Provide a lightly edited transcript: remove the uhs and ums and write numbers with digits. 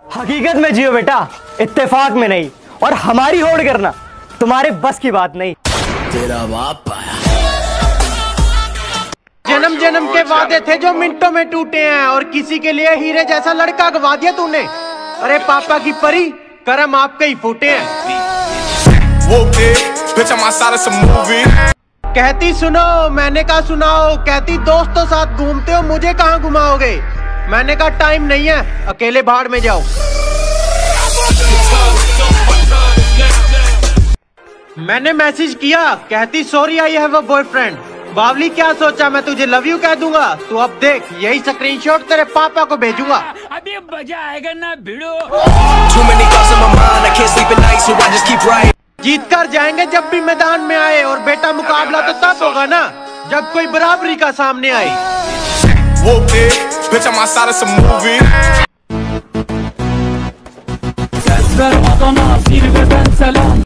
हकीकत में जियो बेटा, इत्तेफाक में नहीं। और हमारी होड़ करना तुम्हारे बस की बात नहीं। तेरा बाप आया। जन्म जन्म के वादे थे जो मिनटों में टूटे हैं, और किसी के लिए हीरे जैसा लड़का गवा दिया तूने। अरे पापा की परी, करम आपके ही फूटे हैं। कहती सुनो, मैंने कहा सुनाओ। कहती दोस्तों साथ घूमते हो, मुझे कहाँ घुमाओगे। मैंने कहा टाइम नहीं है, अकेले भाड़ में जाओ। मैंने मैसेज किया, कहती sorry I have a boyfriend. बावली क्या सोचा मैं तुझे लव यू कह दूंगा। तू अब देख, यही स्क्रीनशॉट तेरे पापा को भेजूंगा। अभी मजा आएगा ना भिड़ो। जीत कर जाएंगे जब भी मैदान में आए, और बेटा मुकाबला तो तब होगा ना जब कोई बराबरी का सामने आए।